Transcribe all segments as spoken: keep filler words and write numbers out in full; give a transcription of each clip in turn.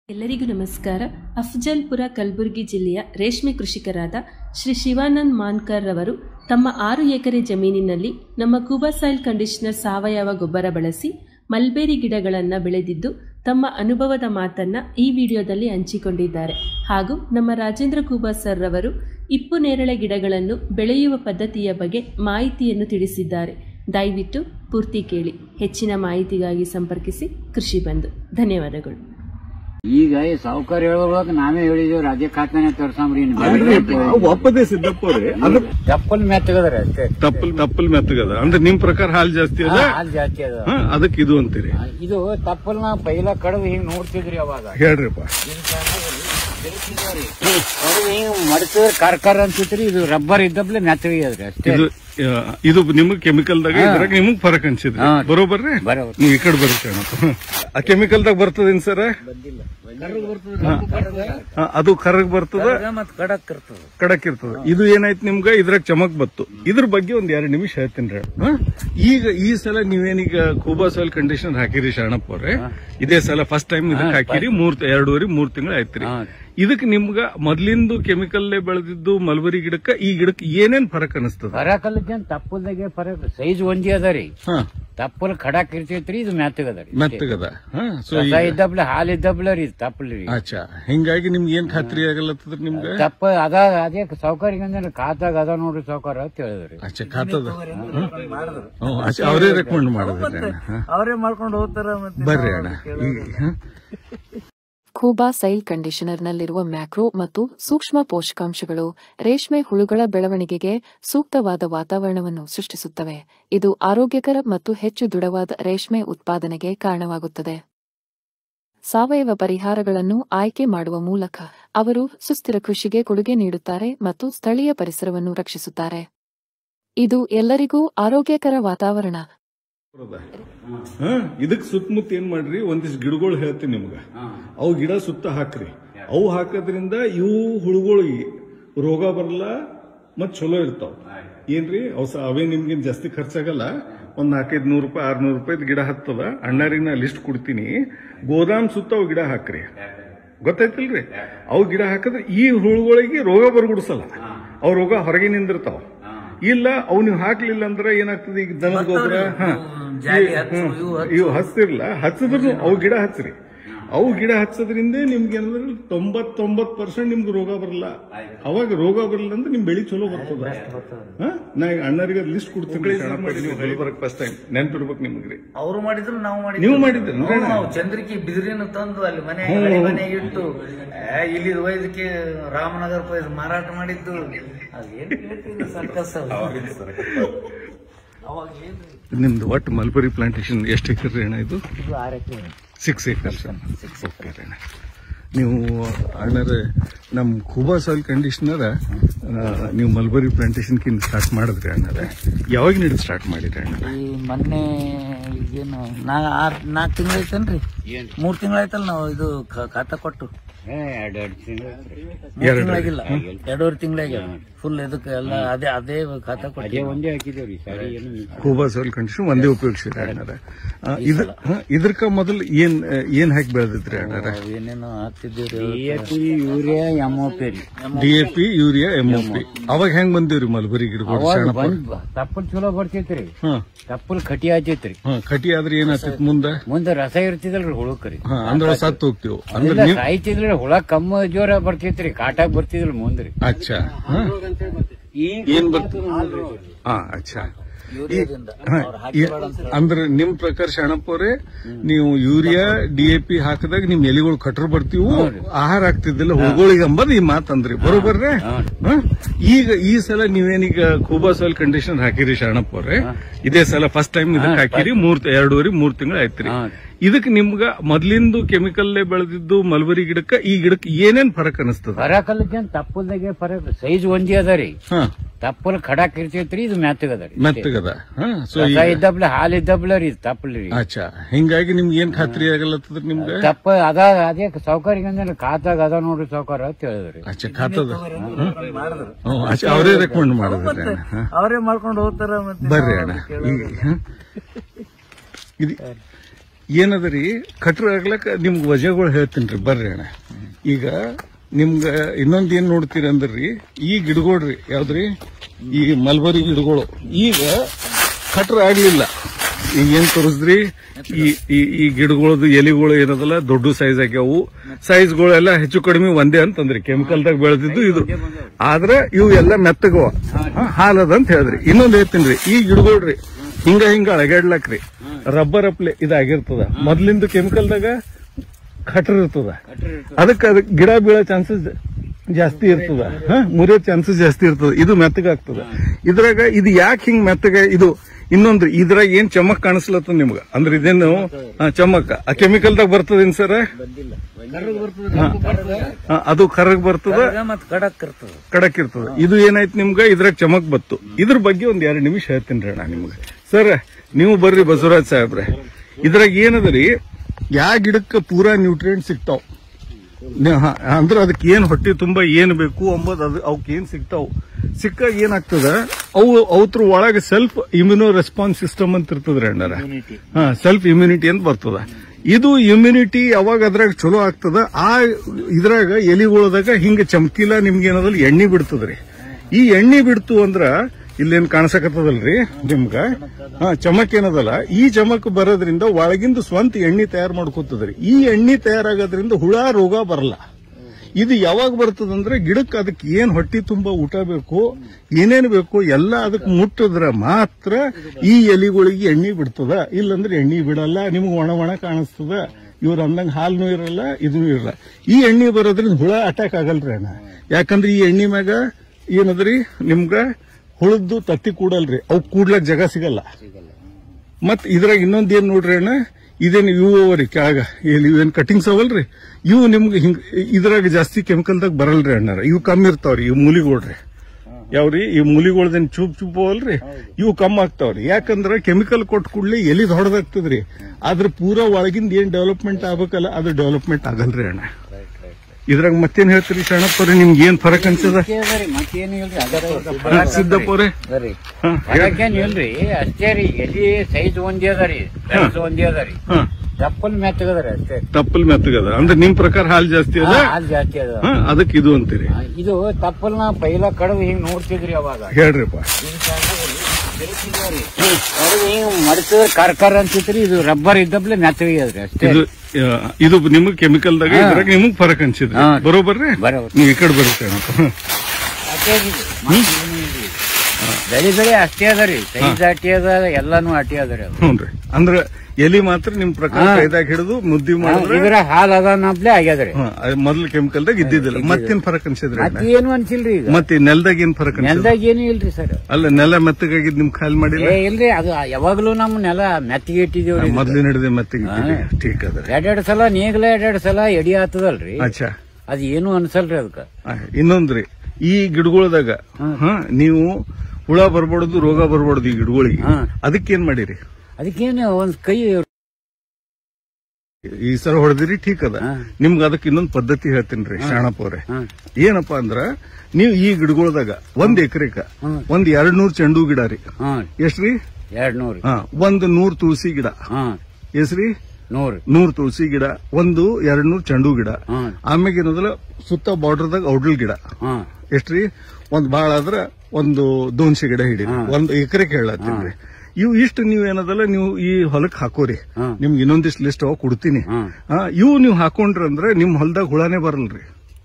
ಎಲ್ಲರಿಗೂ ನಮಸ್ಕಾರ. ಅಫಜಲ್ಪುರ ಕಲಬುರಗಿ ಜಿಲ್ಲೆಯ ರೇಷ್ಮೆ ಕೃಷಿಕರಾದ ಶ್ರೀ ಶಿವಾನಂದ್ ಮಾನ್ಕರ್ ರವರು ತಮ್ಮ ಆರು ಎಕರೆ ಜಮೀನಿನಲ್ಲಿ ನಮ್ಮ ಕೂಬಾ ಸಾಯಿಲ್ ಕಂಡೀಷನರ್ ಸಾವಯವ ಗೊಬ್ಬರ ಬಳಸಿ ಮಲ್ಬೇರಿ ಗಿಡಗಳನ್ನು ಬೆಳೆದಿದ್ದು ತಮ್ಮ ಅನುಭವದ ಮಾತನ್ನ ಈ ವಿಡಿಯೋದಲ್ಲಿ ಹಂಚಿಕೊಂಡಿದ್ದಾರೆ. ಹಾಗೂ ನಮ್ಮ ರಾಜೇಂದ್ರ ಕೂಬಾ ಸರ್ ರವರು ಇಪ್ಪು ನೇರಳೆ ಗಿಡಗಳನ್ನು ಬೆಳೆಯುವ ಪದ್ಧತಿಯ ಬಗ್ಗೆ ಮಾಹಿತಿಯನ್ನು ತಿಳಿಸಿದ್ದಾರೆ. ದಯವಿಟ್ಟು ಪೂರ್ತಿ ಕೇಳಿ. ಹೆಚ್ಚಿನ ಮಾಹಿತಿಗಾಗಿ ಸಂಪರ್ಕಿಸಿ ಕೃಷಿ ಬಂಧು. ಧನ್ಯವಾದಗಳು. ಈಗ ಸಾವುಕಾರ ಹೇಳುವಾಗ ನಾವೇ ಹೇಳಿದೇವ್ ರಾಜ್ಯ ಖಾತಾನೆ ತೋರ್ಸಾಮ್ರಿ ಒಪ್ಪದೆ ಸಿದ್ದಪ್ಪ ಅವ್ರೆ ಅದು ತಪ್ಪಲ್ ಮೆತ್ತಗದ್ರ ಅಷ್ಟೇ. ತಪ್ಪಲ್ ತಪ್ಪಲ್ ಮೆತ್ತಗದ ಅಂದ್ರೆ ನಿಮ್ ಪ್ರಕಾರ ಹಾಲ್ ಜಾಸ್ತಿ ಅದ, ಹಾಲ್ ಜಾಸ್ತಿ ಅದ, ಅದಕ್ಕೆ ಇದು ಅಂತೀರಿ. ಇದು ತಪ್ಪಲ್ ನಾ ಪೈಲ ಕಡದು ಹಿಂಗ್ ನೋಡ್ತಿದ್ರಿ ಅವಾಗ. ಹೇಳ್ರಿಪ್ಪ. ಹಿಂಗ್ ಮಡಚಿದ್ರೆ ಕಾರ್ಕಾರ ಅನ್ಸಿತ್ರಿ. ಇದು ರಬ್ಬರ್ ಇದ್ದಪ್ಲೆ ಮೆತ್ತಗದ್ರಿ ಅಷ್ಟೇ. ಇದು ನಿಮಗ್ ಕೆಮಿಕಲ್ದಾಗ ಇದ್ರಾಗ ನಿಮಗ್ ಫರಕ್ ಅನ್ಸಿದ್ರಿ. ಬರೋಬರ್ರಿ. ನೀವ್ ಈ ಕಡೆ ಬರುತ್ತೆ ಆ ಕೆಮಿಕಲ್ದಾಗ ಬರ್ತದೇನ್ ಸರ್? ಅದು ಕರ್ರಗ್ ಬರ್ತದ, ಕಡಕ್ ಇರ್ತದ. ಇದು ಏನಾಯ್ತು ನಿಮ್ಗ ಇದ್ರಾಗ ಚಮಕ್ ಬತ್ತು. ಇದ್ರ ಬಗ್ಗೆ ಒಂದ್ ಎರಡ್ ನಿಮಿಷ ಹೇಳ್ತೀನಿ. ಈಗ ಈ ಸಲ ನೀವೇನೀಗ ಕೂಬಾ ಸಾಯಿಲ್ ಕಂಡೀಷನರ್ ಹಾಕಿರಿ ಶರಣಪ್ಪ ಅವ್ರೆ. ಇದೇ ಸಲ ಫಸ್ಟ್ ಟೈಮ್ ಇದಕ್ಕೆ ಹಾಕಿರಿ. ಮೂರ್ ಎರಡೂವರೆ ಮೂರ್ ತಿಂಗಳು ಆಯ್ತ್ರಿ. ಇದಕ್ ನಿಮ್ಗ ಮೊದ್ಲಿಂದು ಕೆಮಿಕಲ್ಲೇ ಬೆಳೆದಿದ್ದು ಮಲ್ಬರಿ ಗಿಡಕ್ಕ ಈ ಗಿಡಕ್ಕೆ ಏನೇನ್ ಫರಕ್ ಅನಿಸ್ತದ? ಫರಕ್ ಅಲ್ಲದೇನ್ ತಪ್ಪಲ್ದಾಗೆ ಫರಕ್. ಸೈಜ್ ಒಂದೇ ಅದ ರೀ. ತಪ್ಪಲ್ ಖಡಕ್ ಇರ್ತೈತ್ರಿ, ಇದು ಮೆತ್ತಗದ ರೀ. ಮೆತ್ತಗದ ಇದ್ದಬ್ಲೆ ಹಾಲ್ ಇದ್ದಬ್ಲ ರೀ ತಪ್ಪಲ್ ರೀ. ಅಚ್ಚಾ, ಹಿಂಗಾಗಿ ನಿಮ್ಗೆ ಏನ್ ಖಾತ್ರಿ ಆಗಲತ್ತದ್ರಿ ನಿಮ್ಗೆ? ತಪ್ಪ ಅದ ಅದೇ ಸೌಕರ್ಯ ಖಾತಾಗ ಅದ ನೋಡ್ರಿ ಸೌಕರ್ಯ ಅಂತ ಹೇಳಿದ್ರಿ. ಅಚ್ಚಾ, ಖಾತದ ಅವರೇ ರೆಕಮೆಂಡ್ ಮಾಡಿದ್ರಿ. ಅವರೇ ಮಾಡ್ಕೊಂಡು ಹೋಗ್ತಾರ. ಬರ್ರಿ ಅಣ್ಣ. ಕೂಬಾ ಸಾಯಿಲ್ ಕಂಡೀಷನರ್ನಲ್ಲಿರುವ ಮ್ಯಾಕ್ರೋ ಮತ್ತು ಸೂಕ್ಷ್ಮ ಪೋಷಕಾಂಶಗಳು ರೇಷ್ಮೆ ಹುಳುಗಳ ಬೆಳವಣಿಗೆಗೆ ಸೂಕ್ತವಾದ ವಾತಾವರಣವನ್ನು ಸೃಷ್ಟಿಸುತ್ತವೆ. ಇದು ಆರೋಗ್ಯಕರ ಮತ್ತು ಹೆಚ್ಚು ದೃಢವಾದ ರೇಷ್ಮೆ ಉತ್ಪಾದನೆಗೆ ಕಾರಣವಾಗುತ್ತದೆ. ಸಾವಯವ ಪರಿಹಾರಗಳನ್ನು ಆಯ್ಕೆ ಮಾಡುವ ಮೂಲಕ ಅವರು ಸುಸ್ಥಿರ ಕೃಷಿಗೆ ಕೊಡುಗೆ ನೀಡುತ್ತಾರೆ ಮತ್ತು ಸ್ಥಳೀಯ ಪರಿಸರವನ್ನು ರಕ್ಷಿಸುತ್ತಾರೆ. ಇದು ಎಲ್ಲರಿಗೂ ಆರೋಗ್ಯಕರ ವಾತಾವರಣ. ಇದಕ್ ಸುತ್ತಮುತ್ತ ಏನ್ ಮಾಡ್ರಿ, ಒಂದಿಷ್ಟು ಗಿಡಗಳು ಹೇಳ್ತೀನಿ ನಿಮ್ಗ. ಅವು ಗಿಡ ಸುತ್ತ ಹಾಕ್ರಿ. ಅವು ಹಾಕೋದ್ರಿಂದ ಇವು ಹುಳುಗಳಿಗೆ ರೋಗ ಬರಲ್ಲ ಮತ್ ಚಲೋ ಇರ್ತಾವ. ಏನ್ರಿ ಅವ್ ಅವೇ ನಿಮ್ಗೇನ್ ಜಾಸ್ತಿ ಖರ್ಚಾಗಲ್ಲ. ಒಂದ್ ನಾಲ್ಕೈದು ನೂರು ರೂಪಾಯಿ ಆರ್ನೂರು ರೂಪಾಯಿ ಗಿಡ ಹತ್ತದ. ಅಣ್ಣಾರಿಗೆ ನಾ ಲಿಸ್ಟ್ ಕೊಡ್ತೀನಿ. ಗೋದಾಮ್ ಸುತ್ತ ಅವು ಗಿಡ ಹಾಕ್ರಿ. ಗೊತ್ತಾಯ್ತಿಲ್ರಿ? ಅವು ಗಿಡ ಹಾಕಿದ್ರೆ ಈ ಹುಳುಗಳಿಗೆ ರೋಗ ಬರ್ಗುಡ್ಸಲ್ಲ. ಅವ್ ರೋಗ ಹೊರಗೆ ನಿಂದಿರ್ತಾವ. ಇಲ್ಲ ಅವು ನೀವು ಹಾಕ್ಲಿಲ್ಲ ಅಂದ್ರೆ ಏನಾಗ್ತದೆ, ಈಗ ದನದ ಗೊಬ್ಬರ ಇವು ಹಚ್ತಿರ್ಲ, ಹಚ್ಚದ್ರು ಅವು ಗಿಡ ಹಚ್ಚ್ರಿ. ಅವು ಗಿಡ ಹಚ್ಚೋದ್ರಿಂದ ನಿಮ್ಗೆ ಏನಂದ್ರೆ ತೊಂಬತ್ತೊಂಬತ್ ಪರ್ಸೆಂಟ್ ನಿಮ್ಗೆ ರೋಗ ಬರಲ್ಲ. ಅವಾಗ ರೋಗ ಬರಲ್ಲ ಅಂದ್ರೆ ನಿಮ್ ಬೆಳಿ ಚಲೋ ಬರ್ತದ. ನಾ ಈಗ ಅಣ್ಣರಿಗೆ ಲಿಸ್ಟ್ ಕೊಡ್ತೀನಿ. ಫಸ್ಟ್ ಟೈಮ್ ನೆನ್ಪಿಡ್ಬೇಕು ನಿಮ್ಗ್ರಿ. ಅವ್ರು ಮಾಡಿದ್ರು ನಾವು ಮಾಡಿದ್ರು. ನೀವು ಮಾಡಿದ್ರಿ. ನಾವು ಚಂದ್ರಿಕಿ ಬಿದಿರಿನ ತಂದು ಅಲ್ಲಿ ಮನೆ ಮನೆ ಇಟ್ಟು ಇಲ್ಲಿ ವೈದ್ಯಕ್ಕೆ ರಾಮನಗರ ಪೈಸ್ ಮಾರಾಟ ಮಾಡಿದ್ದು. ಅದೇನು ಸರ್ಕಸ್. ನಿಮ್ದು ಒಟ್ಟು ಮಲ್ಬರಿ ಪ್ಲಾಂಟೇಶನ್ ಎಷ್ಟು ಎಕರೆ ಅಣ್ಣ ಇದು? ಆರು ಎಕರೆ. Six acres. ಸಿಕ್ಸ್ ಎಕರೆ ಅಣ್ಣ. ನೀವು ಅಣ್ಣರೇ ನಮ್ ಕೂಬಾ ಸಾಯಿಲ್ ಕಂಡೀಷನರ್ ನೀವು ಮಲ್ಬರಿ ಪ್ಲಾಂಟೇಶನ್ ಕಿಂತ ಸ್ಟಾರ್ಟ್ ಮಾಡಿದ್ರಿ ಅಣ್ಣರೇ? ಯಾವಾಗ ನೀಡಿ ಸ್ಟಾರ್ಟ್ ಮಾಡಿದ್ರಿ ಅಣ್ಣ? ಈ ಮೊನ್ನೆ ಏನು ನಾಲ್ಕು ತಿಂಗಳು ಐತನ್ರಿ, ಮೂರ್ ತಿಂಗಳಾಯ್ತಲ್ಲ ನಾವು ಇದು ಖಾತಾ ಕೊಟ್ಟು. ಎರಡೆರಡು ತಿಂಗಳು ತಿಂಗಳಾಗಿಲ್ಲ, ಎರಡೂವರೆ ತಿಂಗಳಾಗ್ಯಾವ. ಫುಲ್ ಇದಕ್ಕೆ ಎಲ್ಲ ಅದೇ ಅದೇ ಖಾತಾ ಕೊಟ್ಟು ಒಂದೇ ಹಾಕಿದೇವ್ರಿ. ಕೂಬಾ ಸಾಯಿಲ್ ಕಂಡೀಷನ್ ಒಂದೇ ಉಪಯೋಗಿಸಿದ್ರೆ ಅಣ್ಣರೇ? ಇದಕ್ಕ ಮೊದಲು ಏನ್ ಏನ್ ಹಾಕಿ ಬೆಳೆದಿದ್ರಿ ಅಣ್ಣರೇ? ಏನೇನೋ ಹಾಕ್ತಿದ್ದೀವಿ. ಡಿಎಪಿ ಯೂರಿಯಾ ಎಂಒಪಿ ರೀ. DAP urea MOP. ಅವಾಗ ಹೆಂಗ್ ಬಂದಿವ್ರಿ ಮಲ್ಬರಿ ಗಿಡಗಳು? ತಪ್ಪಲ್ ಚಲೋ ಬರ್ತೈತ್ರಿ. ತಪ್ಪಲ್ ಕಟಿ ಆತೈತ್ರಿ. ಕಟಿ ಆದ್ರೆ ಏನಾಗ್ತೈತಿ ಮುಂದೆ? ಮುಂದೆ ರಸ ಇರ್ತಿದಲ್ರಿ ಹುಳಕ್ರಿ. ಅಂದ್ರೆ ಸತ್ತು ಹೋಗ್ತಿವ್ ಅಂದ್ರೆ ಸಾಯ್ತಿದ್ರಿ. ಹುಳ ಕಮ್ಮ ಜೋರ ಬರ್ತೈತ್ರಿ, ಕಾಟಾಕ್ ಬರ್ತಿದ್ರಿ ಮುಂದ್ರಿ. ಅಚ್ಚಾ, ಏನ್ ಬರ್ತದೆ? ಹಾ, ಅಚ್ಚಾ. ಅಂದ್ರೆ ನಿಮ್ ಪ್ರಕಾರ ಶರಣಪ್ಪ ಅವ್ರೆ, ನೀವು ಯೂರಿಯಾ ಡಿಎಪಿ ಹಾಕಿದಾಗ ನಿಮ್ ಎಲಿಗಳು ಕಟ್ರ್ ಬರ್ತೀವು, ಆಹಾರ ಆಗ್ತಿದ್ದಿಲ್ಲ ಹುಳುಗಳಿಗೆ ಅಂಬದ್ ಈ ಮಾತಂದ್ರಿ. ಬರೋಬರ್ರಿ? ಈಗ ಈ ಸಲ ನೀವೇನೀಗ ಕೂಬಾ ಸಾಯಿಲ್ ಕಂಡೀಷನರ್ ಹಾಕಿರಿ ಶರಣಪ್ಪ ಅವ್ರೆ. ಇದೇ ಸಲ ಫಸ್ಟ್ ಟೈಮ್ ಇದಕ್ಕೆ ಹಾಕಿರಿ. ಮೂರ್ ಎರಡೂವರೆ ಮೂರ್ ತಿಂಗಳು ಆಯ್ತ್ರಿ. ಇದಕ್ ನಿಮ್ಗ ಮೊದ್ಲಿಂದು ಕೆಮಿಕಲ್ಲೇ ಬೆಳೆದಿದ್ದು ಮಲ್ಬರಿ ಗಿಡಕ್ಕ ಈ ಗಿಡಕ್ಕೆ ಏನೇನ್ ಫರಕ್ ಅನಿಸ್ತದ? ಫರಕ್ ಅಲ್ಲದೇನ್ ತಪ್ಪಲ್ದಾಗೆ ಫರಕ್. ಸೈಜ್ ಒಂದೇ ಅದ ರೀ. ತಪ್ಪಲ್ ಖಡಕ್ ಇರ್ತೈತ್ರಿ, ಇದು ಮೆತ್ತಗದ ರೀ. ಮೆತ್ತಗದ ಇದ್ದಬ್ಲೆ ಹಾಲ್ ಇದ್ದಬ್ಲ ರೀ ತಪ್ಪಲ್ ರೀ. ಅಚ್ಚಾ, ಹಿಂಗಾಗಿ ನಿಮ್ಗೆ ಏನ್ ಖಾತ್ರಿ ಆಗಲತ್ತದ್ರಿ ನಿಮ್ಗೆ? ತಪ್ಪ ಅದ ಅದೇ ಸೌಕರ್ಯ ಖಾತಾಗ ಅದ ನೋಡ್ರಿ ಸೌಕರ್ಯ ಅಂತ ಹೇಳಿದ್ರಿ. ಅಚ್ಚಾ, ಖಾತದ ಅವರೇ ರೆಕಮೆಂಡ್ ಮಾಡಿದ್ರಿ. ಅವರೇ ಮಾಡ್ಕೊಂಡು ಹೋಗ್ತಾರ. ಬರ್ರಿ ಅಣ್ಣ. ಈಗ ಏನದರಿ ಕಟ್ರ ಆಗ್ಲಕ್ಕ ನಿಮ್ಗೆ ವಜೆಗಳು ಹೇಳ್ತೀನಿ ಬರ್ರಿ ಅಣ್ಣ. ಈಗ ನಿಮ್ಗ ಇನ್ನೊಂದ್ ಏನ್ ನೋಡ್ತೀರಿ ಅಂದ್ರಿ, ಈ ಗಿಡಗಳ್ರಿ ಯಾವ್ದ್ರಿ ಈ ಮಲ್ಬರಿ ಗಿಡಗಳು ಈಗ ಕಟ್ರ ಆಗ್ಲಿಲ್ಲ. ಈಗ ಏನ್ ತೋರಿಸ್ರಿ, ಈ ಈ ಗಿಡಗಳದ್ದು ಎಲಿಗಳು ಏನದಲ್ಲ ದೊಡ್ಡ ಸೈಜ್ ಆಗ್ಯಾವು. ಸೈಜ್ಗಳೆಲ್ಲ ಹೆಚ್ಚು ಕಡಿಮೆ ಒಂದೇ ಅಂತಂದ್ರಿ, ಕೆಮಿಕಲ್ದಾಗ ಬೆಳೆದಿದ್ದು ಇದು. ಆದ್ರೆ ಇವು ಎಲ್ಲ ಮೆತ್ತಗವ ಹಾಲದ ಅಂತ ಹೇಳಿದ್ರಿ. ಇನ್ನೊಂದ್ ಹೇಳ್ತೀನ್ರಿ, ಈ ಗಿಡಗಳ್ರಿ ಹಿಂಗ ಹಿಂಗ ಅಳಗಾಡ್ಲಕ್ರಿ ರಬ್ಬರ್ ಅಪ್ಲೆ ಇದಾಗಿರ್ತದ. ಮೊದ್ಲಿಂದ ಕೆಮಿಕಲ್ದಾಗ ಕಟ್ರ ಇರ್ತದ, ಅದಕ್ಕೆ ಅದಕ್ಕೆ ಗಿಡ ಬೀಳೋ ಚಾನ್ಸಸ್ ಜಾಸ್ತಿ ಇರ್ತದ, ಮುರಿಯೋ ಚಾನ್ಸಸ್ ಜಾಸ್ತಿ ಇರ್ತದ. ಇದು ಮೆತ್ತಗಾಗ್ತದ. ಇದ್ರಾಗ ಇದು ಯಾಕೆ ಹಿಂಗ್ ಮೆತ್ತಗ, ಇದು ಇನ್ನೊಂದು ಇದ್ರಾಗ ಏನ್ ಚಮಕ್ ಕಾಣಿಸ್ಲತ್ತ ನಿಮ್ಗ ಅಂದ್ರೆ ಇದೇನು ಚಮಕ್ ಆ ಕೆಮಿಕಲ್ದಾಗ ಬರ್ತದೇನ್ ಸರ್? ಅದು ಕರ್ರಗ್ ಬರ್ತದ, ಕಡಕ್ ಇರ್ತದ. ಇದು ಏನಾಯ್ತು ನಿಮ್ಗ ಇದ್ರಾಗ ಚಮಕ್ ಬತ್ತು. ಇದ್ರ ಬಗ್ಗೆ ಒಂದ್ ಎರಡು ನಿಮಿಷ ಹೇಳ್ತೀನಿ ಅಣ್ಣ ನಿಮ್ಗೆ. ಸರ್ ನೀವು ಬರ್ರಿ ಬಸವರಾಜ್ ಸಾಹೇಬ್ರೆ, ಇದ್ರಾಗ ಏನದರಿ ಯಾ ಗಿಡಕ್ಕೆ ಪೂರಾ ನ್ಯೂಟ್ರಿಯೆಂಟ್ ಸಿಗ್ತಾವ್ ಅಂದ್ರೆ ಅದಕ್ಕೆ ಏನ್ ಹೊಟ್ಟೆ ತುಂಬಾ ಏನ್ ಬೇಕು ಅಂಬುದು ಅದು ಅವಕ್ಕೆ ಏನ್ ಸಿಗ್ತಾವ್. ಸಿಕ್ಕಾಗ ಏನಾಗ್ತದ, ಅವು ಅವತ್ರ ಒಳಗೆ ಸೆಲ್ಫ್ ಇಮ್ಯುನೋ ರೆಸ್ಪಾನ್ಸ್ ಸಿಸ್ಟಮ್ ಅಂತ ಇರ್ತದ್ರಿ ಅಣ್ಣಾರ. ಹಾ, ಸೆಲ್ಫ್ ಇಮ್ಯುನಿಟಿ ಅಂತ ಬರ್ತದ. ಇದು ಇಮ್ಯುನಿಟಿ ಯಾವಾಗ ಅದ್ರಾಗ ಚಲೋ ಆಗ್ತದ, ಆ ಇದ್ರಾಗ ಎಲಿಗೊಳದಾಗ ಹಿಂಗ ಚಮಕಿಲ್ಲ ನಿಮ್ಗೆ ಏನದಲ್ಲ ಎಣ್ಣೆ ಬಿಡ್ತದ್ರಿ. ಈ ಎಣ್ಣೆ ಬಿಡ್ತು ಅಂದ್ರ ಇಲ್ಲೇನ್ ಕಾಣಿಸಕತ್ತದಲ್ರಿ ನಿಮ್ಗ ಹಾ ಚಮಕ್ ಏನದಲ್ಲ, ಈ ಚಮಕ್ ಬರೋದ್ರಿಂದ ಒಳಗಿಂದ ಸ್ವಂತ ಎಣ್ಣೆ ತಯಾರು ಮಾಡ್ಕೋತದ್ರಿ. ಈ ಎಣ್ಣೆ ತಯಾರಾಗೋದ್ರಿಂದ ಹುಳ ರೋಗ ಬರಲ್ಲ. ಇದು ಯಾವಾಗ ಬರ್ತದಂದ್ರೆ ಗಿಡಕ್ಕೆ ಅದಕ್ಕೆ ಏನ್ ಹೊಟ್ಟಿ ತುಂಬಾ ಊಟ ಬೇಕು, ಏನೇನ್ ಬೇಕು ಎಲ್ಲ ಅದಕ್ಕೆ ಮುಟ್ಟಿದ್ರ ಮಾತ್ರ ಈ ಎಲಿಗಳಿಗೆ ಎಣ್ಣೆ ಬಿಡ್ತದ. ಇಲ್ಲಂದ್ರೆ ಎಣ್ಣೆ ಬಿಡಲ್ಲ, ನಿಮ್ಗೆ ಒಣ ಒಣ ಕಾಣಿಸ್ತದ. ಇವ್ರ ಅಂದಂಗ ಹಾಲ್ನೂ ಇರಲ್ಲ, ಇದೂ ಇರಲ್ಲ. ಈ ಎಣ್ಣೆ ಬರೋದ್ರಿಂದ ಹುಳ ಅಟ್ಯಾಕ್ ಆಗಲ್ರಿ ಅಣ್ಣ. ಯಾಕಂದ್ರೆ ಈ ಎಣ್ಣೆ ಮ್ಯಾಗ ಏನದ್ರಿ ನಿಮ್ಗ ಹುಳದ್ದು ತತ್ತಿ ಕೂಡಲ್ರಿ, ಅವು ಕೂಡ್ಲಕ್ ಜಾಗ ಸಿಗಲ್ಲ. ಮತ್ ಇದ್ರಾಗ ಇನ್ನೊಂದ್ ಏನ್ ನೋಡ್ರಿ ಅಣ್ಣ, ಇದೇನು ಇವು ಅವರಿ ಕೆಳಗ ಇವೇನ್ ಕಟಿಂಗ್ಸ್ ಅವಲ್ರಿ, ಇವು ನಿಮ್ಗೆ ಹಿಂಗ್ ಇದ್ರಾಗ ಜಾಸ್ತಿ ಕೆಮಿಕಲ್ದಾಗ ಬರಲ್ರಿ ಅಣ್ಣಾರ. ಇವು ಕಮ್ಮಿ ಇರ್ತಾವ್ರಿ, ಇವು ಮೂಲಿಗೋಳ್ರಿ ಯಾವ್ರಿ, ಈ ಮೂಲಿಗೋಳ್ದೇನ್ ಚೂಪ್ ಚೂಪ್ ಅವಲ್ರಿ, ಇವು ಕಮ್ಮಿ ಆಗ್ತಾವ್ರಿ. ಯಾಕಂದ್ರ ಕೆಮಿಕಲ್ ಕೊಟ್ಟ ಕೂಡಲೇ ಎಲಿ ಹೊಡೆದಾಗ್ತದ್ರಿ. ಆದ್ರ ಪೂರಾ ಒಳಗಿಂದ ಏನ್ ಡೆವಲಪ್ಮೆಂಟ್ ಆಗ್ಬೇಕಲ್ಲ ಅದು ಡೆವಲಪ್ಮೆಂಟ್ ಆಗಲ್ರಿ ಅಣ್ಣ. ಇದ್ರಾಗ ಮತ್ತೇನ್ ಹೇಳ್ತೀರಿ ಶರಣಪ್ಪವ್ರೆ, ನಿಮ್ಗೆ ಏನ್ ಫರಕ್ ಅನ್ಸದ? ಸಿದ್ದಪ್ಪವ್ರೆ ಇಲ್ರಿ ಅಷ್ಟೇ ರೀ, ಎಲ್ಲಿ ಸೈಜ್ ಒಂದೇ ಅದ ರೀ, ಒಂದೇ ಅದ ರೀ, ತಪ್ಪಲ್ ಮೆತ್ತಗದ್ರಿ ಅಷ್ಟೇ. ತಪ್ಪಲ್ ಮೆತ್ತಗದ ಅಂದ್ರೆ ನಿಮ್ ಪ್ರಕಾರ ಹಾಲ್ ಜಾಸ್ತಿ ಅದ, ಹಾಲ್ ಜಾಸ್ತಿ ಅದ, ಅದಕ್ಕೆ ಇದು ಅಂತೀರಿ. ಇದು ತಪ್ಪಲ್ನ ಪೈಲ ಕಡದು ಹಿಂಗ್ ನೋಡ್ತಿದ್ರಿ ಅವಾಗ. ಹೇಳ್ರಿಪ್ಪ, ಹಿಂಗ್ ಮಡ್ತಿದ್ರ ಕರ್ಕರ್ ಅನ್ಸಿತ್ರಿ. ಇದು ರಬ್ಬರ್ ಇದ್ದಪ್ಲೆ ಮೆತ್ತಗದ್ರಿ ಅಷ್ಟೇ. ಇದು ನಿಮಗ್ ಕೆಮಿಕಲ್ದಾಗ ಇದ್ರಾಗ ನಿಮಗ್ ಫರಕ್ ಅನ್ಸಿದ್ರಿ. ಬರೋಬರ್ರಿ, ನೀವು ಈ ಕಡೆ ಬರುತ್ತೆ ಬೆಳಿ ಬೆಳಿ ಅಷ್ಟೇ ಅದ ರೀ, ಸೈಜ್ ಅಟಿ ಅದ, ಎಲ್ಲಾನು ಅಟಿ ಅದ ರೀ. ಹ್ಞೂನ್ರಿ, ಅಂದ್ರ ಎಲಿ ಮಾತ್ರ ನಿಮ್ ಪ್ರಕಾರ ಕೈದಾಗ ಹಿಡಿದು ಮುದ್ದಿ ಮಾಡಿದ್ರೆ ಹಾಲ್ ಅದನ್ನಪ್ಲೆ ಆಗ್ಯದ್ರಿ. ಮೊದ್ಲು ಕೆಮಿಕಲ್ದಾಗ ಇದ್ದಿದ್ದಿಲ್ಲ. ಮತ್ತೇನ್ ಫರಕ್ ಅನ್ಸಿದ್ರಿ? ಏನು ಅನ್ಸಿಲ್ರಿ. ಈಗ ಮತ್ತೆ ನೆಲದಾಗ ಏನ್ ಫರಕ್? ನೆಲದಾಗ ಏನು ಇಲ್ರಿ ಸರ್. ಅಲ್ಲ, ನೆಲ ಮೆತ್ತಗಾಗಿದ್ ನಿಮ್ ಖಾಲಿ ಮಾಡಿಲ್ಲ? ಇಲ್ರಿ, ಅದು ಯಾವಾಗ್ಲೂ ನಮ್ ನೆಲ ಮೆತ್ತಿಗೆ ಇಟ್ಟಿದೇವ್ರಿ. ಮೊದ್ಲು ಹಿಡಿದ ಮೆತ್ತಿಗೆ ಠೀಕ್ ಅದ. ಎರಡೆರಡು ಸಲ ನೀಗ್ಲ ಎರಡೆರಡು ಸಲ ಎಡಿ ಆತದಲ್ರಿ. ಅಚ್ಚಾ, ಅದ್ ಏನು ಅನ್ಸಲ್ರಿ ಅದಕ್ಕ. ಇನ್ನೊಂದ್ರಿ, ಈ ಗಿಡಗಳದಾಗ ನೀವು ಹುಳ ಬರ್ಬಾರ್ದು, ರೋಗ ಬರ್ಬಾರ್ದು ಈ ಗಿಡಗಳಿಗೆ, ಅದಕ್ಕೇನ್ ಮಾಡಿರಿ? ಅದಕ್ಕೇನು ಒಂದ್ ಕೈ ಈ ಸಲ ಹೊಡೆದಿರಿ, ಠೀಕ್ ಅದ. ನಿಮ್ಗೆ ಅದಕ್ಕೆ ಇನ್ನೊಂದು ಪದ್ಧತಿ ಹೇಳ್ತೀನಿ ರೀ ಶಾಣಪ್ಪ ಅವ್ರೆ. ಏನಪ್ಪಾ ಅಂದ್ರ, ನೀವು ಈ ಗಿಡಗಳದಾಗ ಒಂದ್ ಎಕರೆಕ ಒಂದ್ ಎರಡ್ ನೂರ್ ಚೆಂಡು ಗಿಡ ರೀ. ಎಷ್ಟ್ರಿ? ಎರಡ್ ನೂರ್. ಒಂದ್ ನೂರ್ ತುಳಸಿ ಗಿಡ. ಎಷ್ಟ್ರಿ? ನೂರ್ ನೂರ್ ತುಳಸಿ ಗಿಡ, ಒಂದು ಎರಡ್ ನೂರ್ ಚೆಂಡು ಗಿಡ. ಆಮ್ಯಾಗ ಏನದಲ್ಲ ಸುತ್ತ ಬಾರ್ಡರ್ದಾಗ ಔಡಲ್ ಗಿಡ. ಎಷ್ಟ್ರಿ? ಒಂದ್ ಬಾಳ ಆದ್ರ ಒಂದು ದೋನ್ಶೆ ಗಿಡ ಹಿಡೀರಿ, ಒಂದ್ ಎಕರೆಗೆ ಹೇಳತ್ತೀನ್ರಿ. ಇವು ಇಷ್ಟು ನೀವ್ ಏನದಲ್ಲ ನೀವು ಈ ಹೊಲಕ್ ಹಾಕೋರಿ. ನಿಮ್ಗೆ ಇನ್ನೊಂದಿಷ್ಟು ಲಿಸ್ಟ್ ಅವ ಕೊಡ್ತೀನಿ. ಇವು ನೀವು ಹಾಕೊಂಡ್ರಂದ್ರೆ ನಿಮ್ ಹೊಲದಾಗ ಹುಳಾನೇ ಬರಲ್ರಿ.